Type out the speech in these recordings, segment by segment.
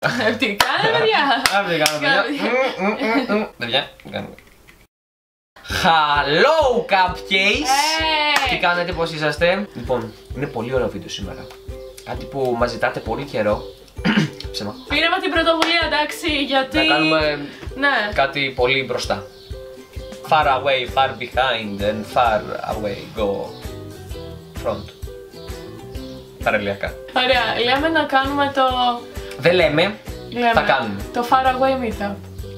Τι κάνετε, παιδιά? Παιδιά, τι κάνουμε? Hello Cupcakes! Τι κάνετε, πώς είσαστε? Λοιπόν, είναι πολύ ωραίο βίντεο σήμερα. Κάτι που μας ζητάτε πολύ καιρό. Ψέμα. Πήραμε την πρωτοβουλία, εντάξει, γιατί... Να κάνουμε ναι, κάτι πολύ μπροστά. Far away, far behind and far away, go front. Παραλιακά. ωραία, λέμε να κάνουμε το... Δεν λέμε, θα κάνουμε. Το Far Away Meetup.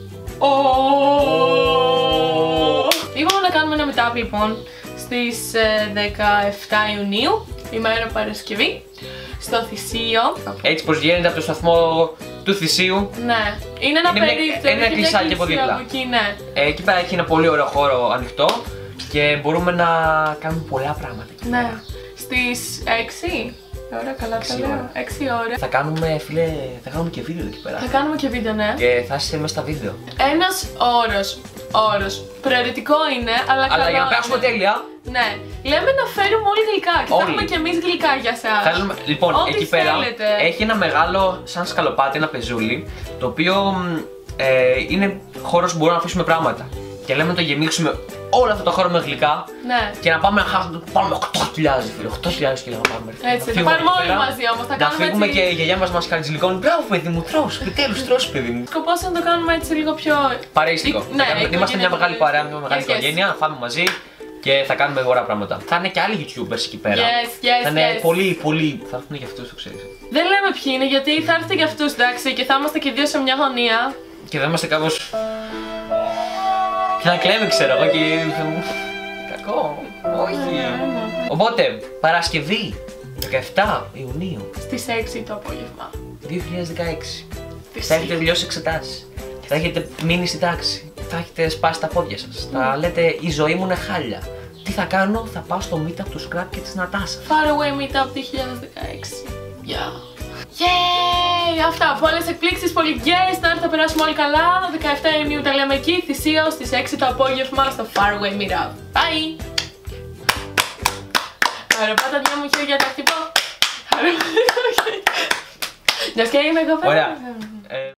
Είπαμε να κάνουμε ένα meetup λοιπόν στις 17 Ιουνίου, ημέρα Παρασκευή, στο Θησίο. Έτσι πως βγαίνετε από το σταθμό του Θησίου. Ναι, είναι ένα περίπτωμα. Ένα κλεισάκι από δίπλα. Εκεί, ναι. Εκεί πέρα έχει ένα πολύ ωραίο χώρο ανοιχτό και μπορούμε να κάνουμε πολλά πράγματα εκεί Ναι. πέρα. Στις 6 ώρα, καλά τα λέω. 6 ώρα. Θα κάνουμε, φίλε, θα κάνουμε και βίντεο εκεί πέρα. Θα κάνουμε και βίντεο, ναι. Και θα είστε μέσα στα βίντεο. Ένας όρος. Προαιρετικό είναι, αλλά καλό. Αλλά για να περάσουμε τέλεια. Ναι. Λέμε να φέρουμε όλοι γλυκά και θα έχουμε και εμείς γλυκά για εσάς. Θέλουμε, λοιπόν, ό,τι εκεί πέρα θέλετε. έχει ένα μεγάλο σαν σκαλοπάτι, ένα πεζούλι, το οποίο είναι χώρος που μπορούμε να αφήσουμε πράγματα. Και λέμε να το γεμίξουμε όλο αυτό το χώρο με γλυκά. Ναι. Και να πάμε να χάσουμε. Πάμε 8.000 φίλε, 8.000 κιλά να πάμε. Έτσι, θα πάρουμε όλοι μαζί όμως. Να φύγουμε και η γιαγιά μας χαρτζηλικώνει. Μπράβο, παιδί μου, τρως. Επιτέλους, τρως, παιδί μου. Σκοπός είναι να το κάνουμε έτσι λίγο πιο. Παρέστικο. Ναι, είμαστε μια μεγάλη παρέα, μια μεγάλη yes, οικογένεια. Να φάμε μαζί και θα κάνουμε ωραία πράγματα. Θα είναι και άλλοι YouTubers εκεί πέρα. Θα είναι πολύ. Θα έρθουν για αυτούς, το ξέρεις. Δεν λέμε ποιοι είναι, γιατί θα έρθετε για αυτούς, εντάξει, και θα είμαστε και δύο σε μια γωνία. Και θα είμαστε κάπως. Και να κλαίμε, ξέρω εγώ και. Κακό. Όχι. Οπότε, Παρασκευή 17 Ιουνίου. Στις 6 το απόγευμα. 2016. Θα έχετε τελειώσει εξετάσεις. Θα έχετε μείνει στη τάξη. Θα έχετε σπάσει τα πόδια σας. Θα λέτε η ζωή μου είναι χάλια. Τι θα κάνω, θα πάω στο meetup του Scrap και της Νατάσα. Far Away Meetup 2016. Γεια. Yay! Αυτά, πολλές εκπλήξεις, πολύ guests, να έρθει να περάσουμε όλοι καλά. 17 Ιουνίου τα λέμε εκεί, Θησίο, στις 6 το απόγευμα στο Far Away Meetup. Bye! Ωραία, πάτα μια μου χέρια, τα χτυπώ. Μιας και είμαι εγώ πέρα. Ωραία.